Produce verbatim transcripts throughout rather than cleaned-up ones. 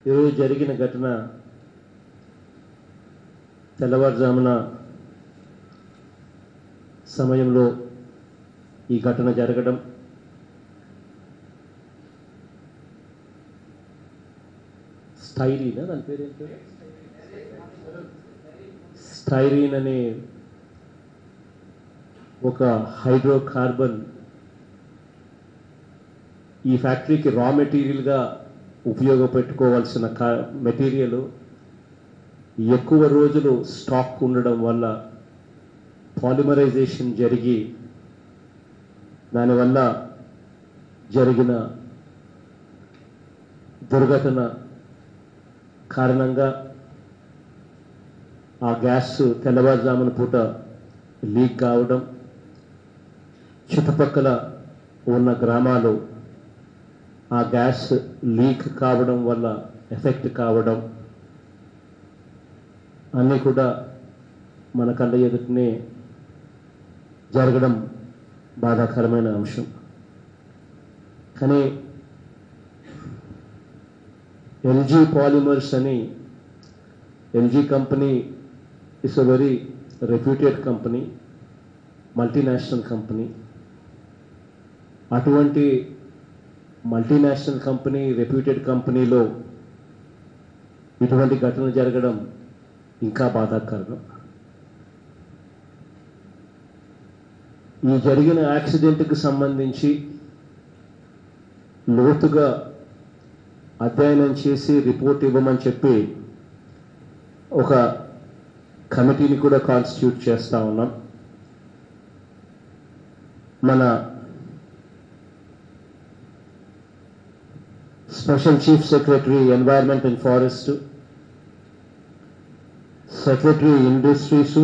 ఈరోజు జరిగిన ఘటన తెల్లవారుజామున సమయంలో ఈ ఘటన జరగడం స్టైరీనా దాని పేరు ఏంటి స్టైరీన్ అనే ఒక హైడ్రోకార్బన్ ఈ ఫ్యాక్టరీకి రా మెటీరియల్గా ఉపయోగపెట్టుకోవాల్సిన కా మెటీరియల్ ఎక్కువ రోజులు స్టాక్ ఉండడం వల్ల పాలిమరైజేషన్ జరిగి దానివల్ల జరిగిన దుర్ఘటన కారణంగా ఆ గ్యాస్ తెల్లవారుజామున పూట లీక్ కావడం, చుట్టుపక్కల ఉన్న గ్రామాలు ఆ గ్యాస్ లీక్ కావడం వల్ల ఎఫెక్ట్ కావడం అన్నీ కూడా మన కళ్ళ ఎదుటనే జరగడం బాధాకరమైన అంశం. కానీ ఎల్జీ పాలిమర్స్ అని LG company is a very reputed company, multinational company. అటువంటి మల్టీనేషనల్ కంపెనీ, రెప్యూటెడ్ కంపెనీలో ఇటువంటి ఘటన జరగడం ఇంకా బాధాకరం. ఈ జరిగిన యాక్సిడెంట్కి సంబంధించి లోతుగా అధ్యయనం చేసి రిపోర్ట్ ఇవ్వమని చెప్పి ఒక కమిటీని కూడా కాన్స్టిట్యూట్ చేస్తూ ఉన్నాం. మన special chief secretary environment and forest, secretary industries,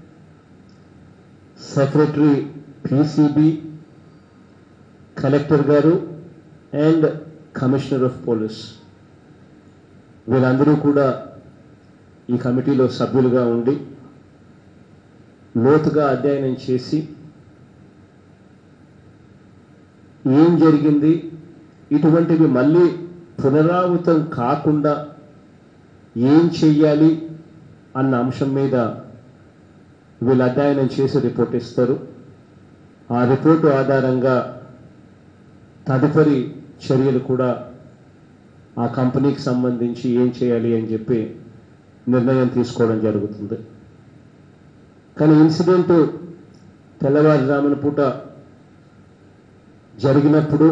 secretary PCB, collector గారు అండ్ కమిషనర్ ఆఫ్ పోలీస్ వీళ్ళందరూ కూడా ఈ కమిటీలో సభ్యులుగా ఉండి లోతుగా అధ్యయనం చేసి ఏం జరిగింది, ఇటువంటివి మళ్ళీ పునరావృతం కాకుండా ఏం చెయ్యాలి అన్న అంశం మీద వీళ్ళు అధ్యయనం చేసి రిపోర్ట్ ఇస్తారు. ఆ రిపోర్టు ఆధారంగా తదుపరి చర్యలు కూడా ఆ కంపెనీకి సంబంధించి ఏం చేయాలి అని చెప్పి నిర్ణయం తీసుకోవడం జరుగుతుంది. కానీ ఇన్సిడెంట్ తెల్లవారుజామున పూట జరిగినప్పుడు,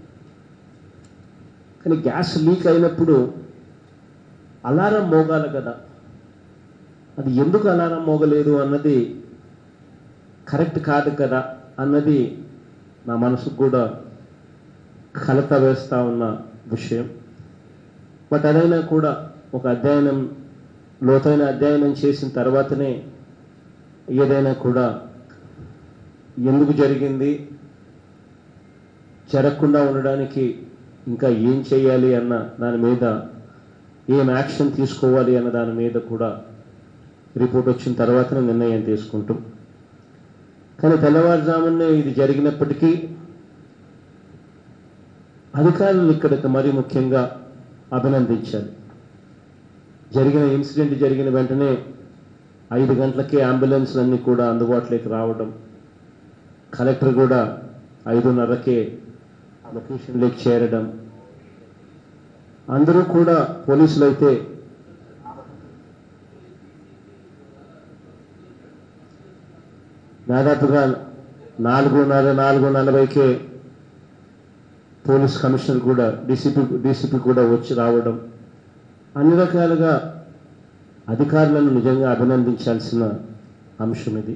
కానీ గ్యాస్ లీక్ అయినప్పుడు అలారం మోగాలి కదా, అది ఎందుకు అలారం మోగలేదు అన్నది కరెక్ట్ కాదు కదా అన్నది నా మనసుకు కూడా కలత వేస్తూ ఉన్న విషయం. బట్ అదైనా కూడా ఒక అధ్యయనం, లోతైన అధ్యయనం చేసిన తర్వాతనే ఏదైనా కూడా ఎందుకు జరిగింది, జరగకుండా ఉండడానికి ఇంకా ఏం చేయాలి అన్న దాని మీద, ఏం యాక్షన్ తీసుకోవాలి అన్న దాని మీద కూడా రిపోర్ట్ వచ్చిన తర్వాతనే నిర్ణయం తీసుకుంటాం. కానీ తెల్లవారుజామునే ఇది జరిగినప్పటికీ అధికారులు ఇక్కడికి మరీ ముఖ్యంగా అభినందించాలి. జరిగిన ఇన్సిడెంట్ జరిగిన వెంటనే ఐదు గంటలకే అంబులెన్స్లన్నీ కూడా అందుబాటులోకి రావడం, కలెక్టర్ కూడా ఐదున్నరకే లొకేషన్లోకి చేరడం, అందరూ కూడా పోలీసులు అయితే దాదాపుగా నాలుగున్నర నాలుగు నలభైకే పోలీస్ కమిషనర్ కూడా డీసీపీ డీసీపీ కూడా వచ్చి రావడం, అన్ని రకాలుగా అధికారులను నిజంగా అభినందించాల్సిన అంశం ఇది.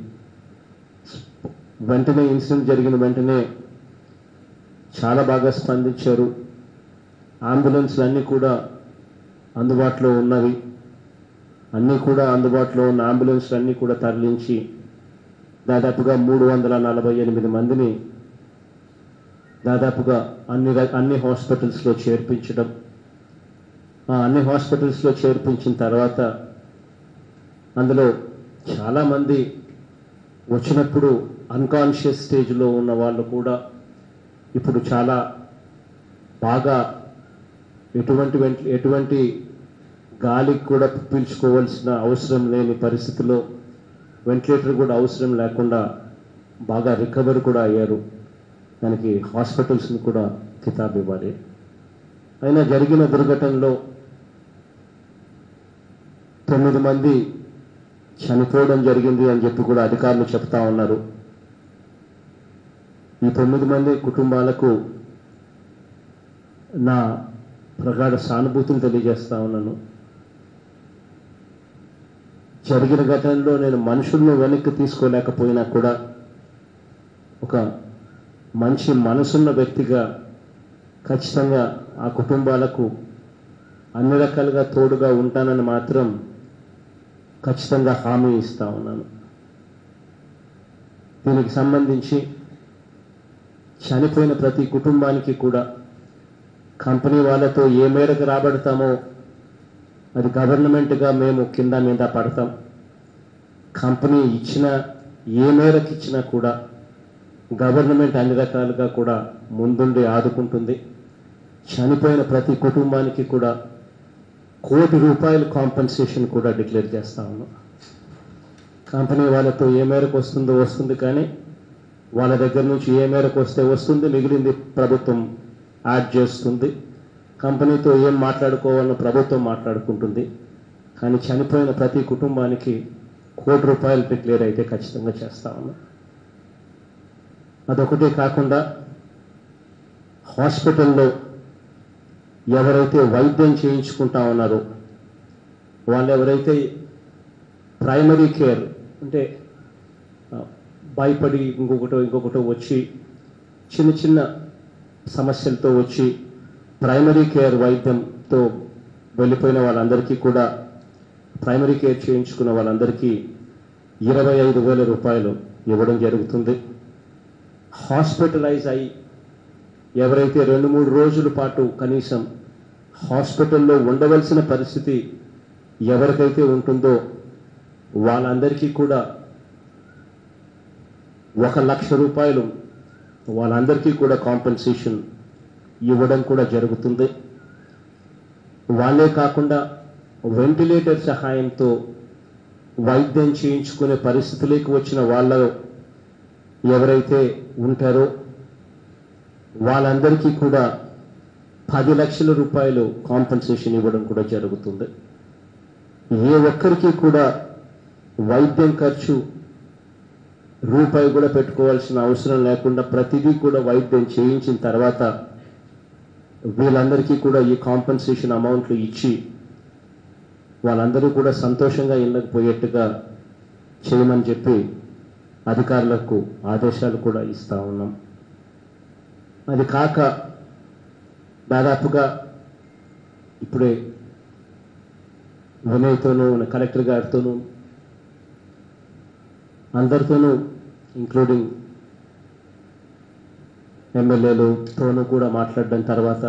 వెంటనే ఇన్సిడెంట్ జరిగిన వెంటనే చాలా బాగా స్పందించారు. అంబులెన్స్లు అన్నీ కూడా అందుబాటులో ఉన్నవి, అన్నీ కూడా అందుబాటులో ఉన్న అంబులెన్స్లు అన్నీ కూడా తరలించి దాదాపుగా మూడు వందల నలభై ఎనిమిది మందిని దాదాపుగా అన్ని అన్ని హాస్పిటల్స్లో చేర్పించడం, అన్ని హాస్పిటల్స్లో చేర్పించిన తర్వాత అందులో చాలామంది వచ్చినప్పుడు అన్కాన్షియస్ స్టేజ్లో ఉన్న వాళ్ళు కూడా ఇప్పుడు చాలా బాగా ఎటువంటి వెంట- ఎటువంటి గాలికి కూడా పీల్చుకోవాల్సిన అవసరం లేని పరిస్థితిలో వెంటిలేటర్ కూడా అవసరం లేకుండా బాగా రికవరీ కూడా అయ్యారు. దానికి హాస్పిటల్స్ని కూడా కితాబ్ ఇవ్వాలి. అయినా జరిగిన దుర్ఘటనలో తొమ్మిది మంది చనిపోవడం జరిగింది అని చెప్పి కూడా అధికారులు చెప్తా ఉన్నారు. ఈ తొమ్మిది మంది కుటుంబాలకు నా ప్రగాఢ సానుభూతిని తెలియజేస్తా ఉన్నాను. జరిగిన ఘటనలో నేను మనుషులను వెనక్కి తీసుకోలేకపోయినా కూడా ఒక మంచి మనసున్న వ్యక్తిగా ఖచ్చితంగా ఆ కుటుంబాలకు అన్ని రకాలుగా తోడుగా ఉంటానని మాత్రం ఖచ్చితంగా హామీ ఇస్తా ఉన్నాను. దీనికి సంబంధించి చనిపోయిన ప్రతి కుటుంబానికి కూడా కంపెనీ వాళ్ళతో ఏ మేరకు రాబడతామో అది గవర్నమెంట్గా మేము కింద మీద పడతాం. కంపెనీ ఇచ్చిన ఏ మేరకు ఇచ్చినా కూడా గవర్నమెంట్ అన్ని రకాలుగా కూడా ముందుండి ఆదుకుంటుంది. చనిపోయిన ప్రతి కుటుంబానికి కూడా కోటి రూపాయల కాంపెన్సేషన్ కూడా డిక్లేర్ చేస్తా ఉన్నాం. కంపెనీ వాళ్ళతో ఏ మేరకు వస్తుందో వస్తుంది, కానీ వాళ్ళ దగ్గర నుంచి ఏ మేరకు వస్తే వస్తుంది, మిగిలింది ప్రభుత్వం యాడ్ చేస్తుంది. కంపెనీతో ఏం మాట్లాడుకోవాలని ప్రభుత్వం మాట్లాడుకుంటుంది. కానీ చనిపోయిన ప్రతి కుటుంబానికి కోటి రూపాయలు డిక్లేర్ అయితే ఖచ్చితంగా చేస్తా ఉన్నాం. అదొకటే కాకుండా హాస్పిటల్లో ఎవరైతే వైద్యం చేయించుకుంటా ఉన్నారో వాళ్ళు ఎవరైతే ప్రైమరీ కేర్ అంటే భయపడి ఇంకొకటో ఇంకొకటో వచ్చి చిన్న చిన్న సమస్యలతో వచ్చి ప్రైమరీ కేర్ వైద్యంతో వెళ్ళిపోయిన వాళ్ళందరికీ కూడా ప్రైమరీ కేర్ చేయించుకున్న వాళ్ళందరికీ ఇరవై ఐదు వేల రూపాయలు ఇవ్వడం జరుగుతుంది. హాస్పిటలైజ్ అయి ఎవరైతే రెండు మూడు రోజుల పాటు కనీసం హాస్పిటల్లో ఉండవలసిన పరిస్థితి ఎవరికైతే ఉంటుందో వాళ్ళందరికీ కూడా ఒక లక్ష రూపాయలు వాళ్ళందరికీ కూడా కాంపెన్సేషన్ ఇవ్వడం కూడా జరుగుతుంది. వాళ్ళే కాకుండా వెంటిలేటర్ సహాయంతో వైద్యం చేయించుకునే పరిస్థితులకు వచ్చిన వాళ్ళు ఎవరైతే ఉంటారో వాళ్ళందరికీ కూడా పది లక్షల రూపాయలు కాంపెన్సేషన్ ఇవ్వడం కూడా జరుగుతుంది. ఏ ఒక్కరికి కూడా వైద్యం ఖర్చు రూపాయి కూడా పెట్టుకోవాల్సిన అవసరం లేకుండా ప్రతిదీ కూడా వైద్యం చేయించిన తర్వాత వీళ్ళందరికీ కూడా ఈ కాంపెన్సేషన్ అమౌంట్లు ఇచ్చి వాళ్ళందరూ కూడా సంతోషంగా ఇళ్ళకు పోయేట్టుగా చేయమని చెప్పి అధికారులకు ఆదేశాలు కూడా ఇస్తా ఉన్నాం. అది కాక దాదాపుగా ఇప్పుడే వినయ్తోనూ కలెక్టర్ గారితోనూ అందరితోనూ ఇంక్లూడింగ్ ఎమ్మెల్యేలతోనూ కూడా మాట్లాడడం తర్వాత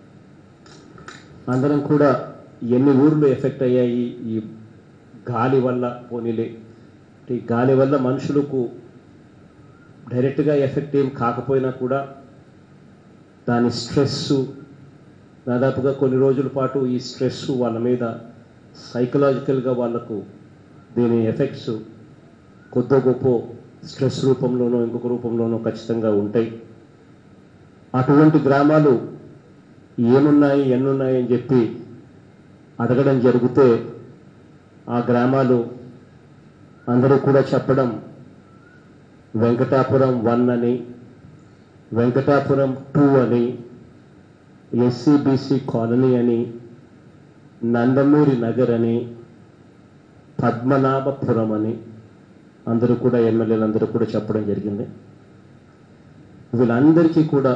అందరం కూడా ఎన్ని ఊర్లు ఎఫెక్ట్ అయ్యాయి ఈ గాలి వల్ల, పోనీలే ఈ గాలి వల్ల మనుషులకు డైరెక్ట్గా ఎఫెక్ట్ ఏం కాకపోయినా కూడా దాని స్ట్రెస్సు దాదాపుగా కొన్ని రోజుల పాటు ఈ స్ట్రెస్ వాళ్ళ మీద సైకలాజికల్గా వాళ్ళకు దీని ఎఫెక్ట్స్ కొద్ది గొప్ప స్ట్రెస్ రూపంలోనో ఇంకొక రూపంలోనో ఖచ్చితంగా ఉంటాయి. అటువంటి గ్రామాలు ఏమున్నాయి ఎన్నున్నాయి అని చెప్పి అడగడం జరిగితే ఆ గ్రామాలు అందరూ కూడా చెప్పడం వెంకటాపురం వన్ అని, వెంకటాపురం టూ అని, ఎస్సీబీసీ కాలనీ అని, నందమూరి నగర్ అని, పద్మనాభపురం అని అందరూ కూడా ఎమ్మెల్యేలందరూ కూడా చెప్పడం జరిగింది. వీళ్ళందరికీ కూడా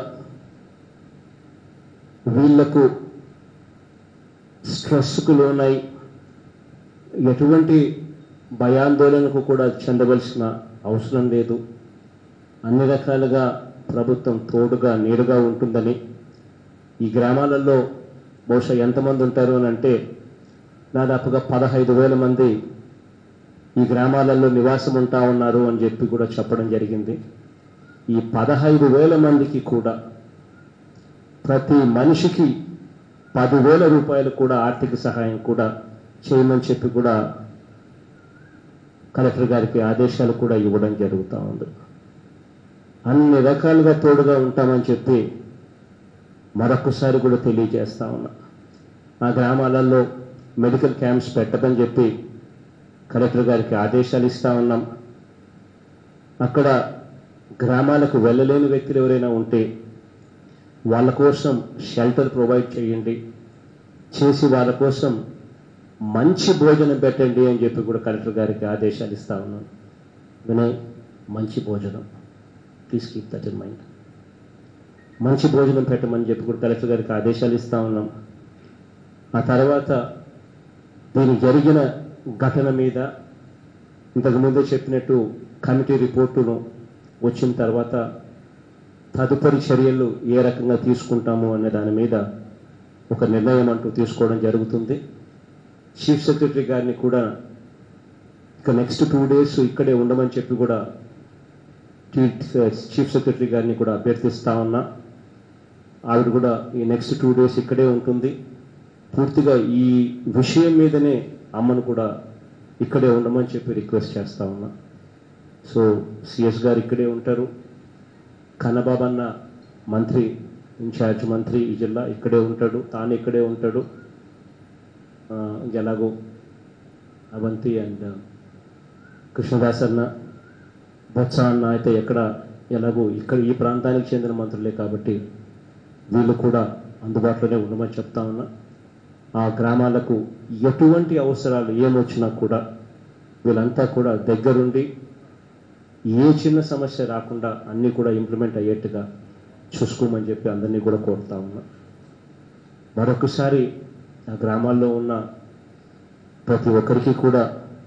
వీళ్లకు స్ట్రెస్కు లోనై ఎటువంటి భయాందోళనకు కూడా చెందవలసిన అవసరం లేదు. అన్ని రకాలుగా ప్రభుత్వం తోడుగా నీడుగా ఉంటుందని, ఈ గ్రామాలలో బహుశా ఎంతమంది ఉంటారు అని అంటే దాదాపుగా పదహైదు వేల మంది ఈ గ్రామాలలో నివాసం ఉంటా ఉన్నారు అని చెప్పి కూడా చెప్పడం జరిగింది. ఈ పదహైదు వేల మందికి కూడా ప్రతి మనిషికి పదివేల రూపాయలు కూడా ఆర్థిక సహాయం కూడా చేయమని చెప్పి కూడా కలెక్టర్ గారికి ఆదేశాలు కూడా ఇవ్వడం జరుగుతూ ఉంది. అన్ని రకాలుగా తోడుగా ఉంటామని చెప్పి మరొకసారి కూడా తెలియజేస్తా ఉన్నా. ఆ గ్రామాలలో మెడికల్ క్యాంప్స్ పెట్టమని చెప్పి కలెక్టర్ గారికి ఆదేశాలు ఇస్తా ఉన్నాం. అక్కడ గ్రామాలకు వెళ్ళలేని వ్యక్తులు ఎవరైనా ఉంటే వాళ్ళ కోసం షెల్టర్ ప్రొవైడ్ చేయండి, చేసి వాళ్ళ కోసం మంచి భోజనం పెట్టండి అని చెప్పి కూడా కలెక్టర్ గారికి ఆదేశాలు ఇస్తా ఉన్నాను. వినయ్, మంచి భోజనం, please keep that in mind. మంచి భోజనం పెట్టమని చెప్పి కూడా కలెక్టర్ గారికి ఆదేశాలు ఇస్తా ఉన్నాం. ఆ తర్వాత దీని జరిగిన ఘటన మీద ఇంతకుముందే చెప్పినట్టు కమిటీ రిపోర్టును వచ్చిన తర్వాత తదుపరి చర్యలు ఏ రకంగా తీసుకుంటాము అనే దాని మీద ఒక నిర్ణయం అంటూ తీసుకోవడం జరుగుతుంది. చీఫ్ సెక్రటరీ గారిని కూడా ఇక నెక్స్ట్ టూ డేస్ ఇక్కడే ఉండమని చెప్పి కూడా చీఫ్ సెక్రటరీ గారిని కూడా అభ్యర్థిస్తా ఉన్నా. ఆవిడ కూడా ఈ నెక్స్ట్ టూ డేస్ ఇక్కడే ఉంటుంది. పూర్తిగా ఈ విషయం మీదనే అమ్మను కూడా ఇక్కడే ఉండమని చెప్పి రిక్వెస్ట్ చేస్తా ఉన్నా. సో సిఎస్ గారు ఇక్కడే ఉంటారు, కన్నబాబు అన్న మంత్రి, ఇన్ఛార్జ్ మంత్రి ఈ జిల్లా ఇక్కడే ఉంటాడు, తాను ఇక్కడే ఉంటాడు. ఎలాగో అవంతి అండ్ కృష్ణదాస్ అన్న, బొత్స అన్న అయితే ఎక్కడ ఎలాగో ఇక్కడ ఈ ప్రాంతానికి చెందిన మంత్రులే కాబట్టి వీళ్ళు కూడా అందుబాటులోనే ఉండమని చెప్తా ఉన్నా. ఆ గ్రామాలకు ఎటువంటి అవసరాలు ఏమొచ్చినా కూడా వీళ్ళంతా కూడా దగ్గరుండి ఏ చిన్న సమస్య రాకుండా అన్నీ కూడా ఇంప్లిమెంట్ అయ్యేట్టుగా చూసుకోమని చెప్పి అందరినీ కూడా కోరుతా ఉన్నా. మరొకసారి ఆ గ్రామాల్లో ఉన్న ప్రతి ఒక్కరికి కూడా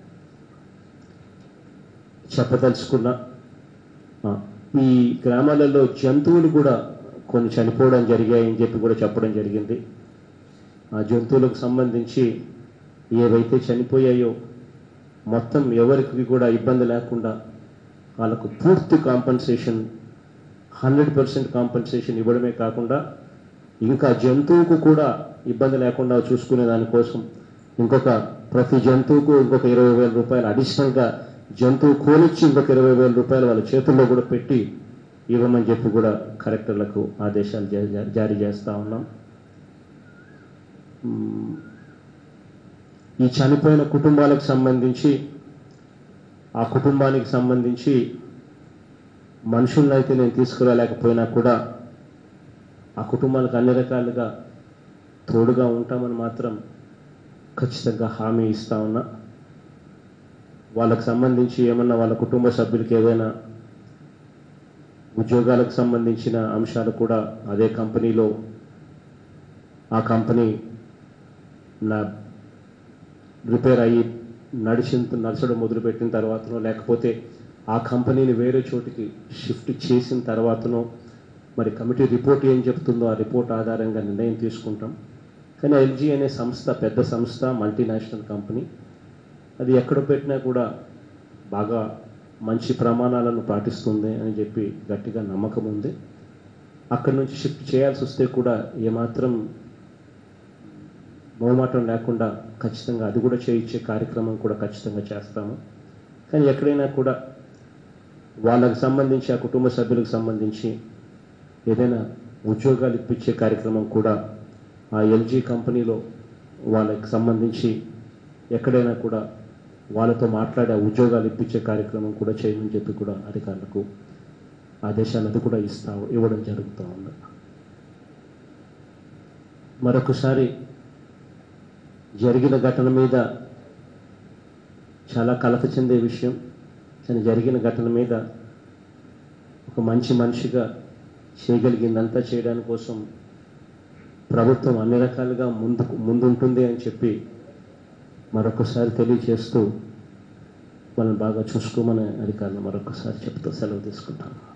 చెప్పదలుచుకున్నా, ఈ గ్రామాలలో జంతువులు కూడా కొన్ని చనిపోవడం జరిగాయని చెప్పి కూడా చెప్పడం జరిగింది. ఆ జంతువులకు సంబంధించి ఏవైతే చనిపోయాయో మొత్తం ఎవరికి కూడా ఇబ్బంది లేకుండా వాళ్ళకు పూర్తి కాంపన్సేషన్, హండ్రెడ్ పర్సెంట్ కాంపన్సేషన్ ఇవ్వడమే కాకుండా ఇంకా జంతువుకు కూడా ఇబ్బంది లేకుండా చూసుకునే దానికోసం ఇంకొక ప్రతి జంతువుకు ఇంకొక ఇరవై వేల రూపాయలు అడిషనల్గా జంతువు కోనిచ్చి ఇంకొక ఇరవై వేల రూపాయలు వాళ్ళ చేతుల్లో కూడా పెట్టి ఇవ్వమని చెప్పి కూడా కలెక్టర్లకు ఆదేశాలు జారీ చేస్తూ ఉన్నాం. ఈ చనిపోయిన కుటుంబాలకు సంబంధించి ఆ కుటుంబానికి సంబంధించి మనుషులను అయితే నేను తీసుకురాలేకపోయినా కూడా ఆ కుటుంబాలకు అన్ని రకాలుగా తోడుగా ఉంటామని మాత్రం ఖచ్చితంగా హామీ ఇస్తా ఉన్నా. వాళ్ళకు సంబంధించి ఏమన్నా వాళ్ళ కుటుంబ సభ్యులకి ఏదైనా ఉద్యోగాలకు సంబంధించిన అంశాలు కూడా అదే కంపెనీలో ఆ కంపెనీ నా రిపేర్ అయ్యి నడిచిన నడచడం మొదలుపెట్టిన తర్వాతనో లేకపోతే ఆ కంపెనీని వేరే చోటికి షిఫ్ట్ చేసిన తర్వాతనో మరి కమిటీ రిపోర్ట్ ఏం చెప్తుందో ఆ రిపోర్ట్ ఆధారంగా నిర్ణయం తీసుకుంటాం. కానీ ఎల్జీ అనే సంస్థ పెద్ద సంస్థ, మల్టీనేషనల్ కంపెనీ, అది ఎక్కడ పెట్టినా కూడా బాగా మంచి ప్రమాణాలను పాటిస్తుంది అని చెప్పి గట్టిగా నమ్మకం ఉంది. అక్కడి నుంచి షిఫ్ట్ చేయాల్సి వస్తే కూడా ఏమాత్రం మొహమాటం లేకుండా ఖచ్చితంగా అది కూడా చేయించే కార్యక్రమం కూడా ఖచ్చితంగా చేస్తాము. కానీ ఎక్కడైనా కూడా వాళ్ళకు సంబంధించి ఆ కుటుంబ సభ్యులకు సంబంధించి ఏదైనా ఉద్యోగాలు ఇప్పించే కార్యక్రమం కూడా ఆ ఎల్జీ కంపెనీలో వాళ్ళకి సంబంధించి ఎక్కడైనా కూడా వాళ్ళతో మాట్లాడే ఉద్యోగాలు ఇప్పించే కార్యక్రమం కూడా చేయమని చెప్పి కూడా అధికారులకు ఆదేశాలు అది కూడా ఇస్తా ఇవ్వడం జరుగుతూ ఉంది. మరొకసారి జరిగిన ఘటన మీద చాలా కలత చెందే విషయం. కానీ జరిగిన ఘటన మీద ఒక మంచి మనిషిగా చేయగలిగిందంతా చేయడానికి కోసం ప్రభుత్వం అన్ని రకాలుగా ముందుకు ముందుంటుంది అని చెప్పి మరొకసారి తెలియజేస్తూ మనం బాగా చూసుకోమని అధికారులు మరొకసారి చెప్తూ సెలవు తీసుకుంటాను.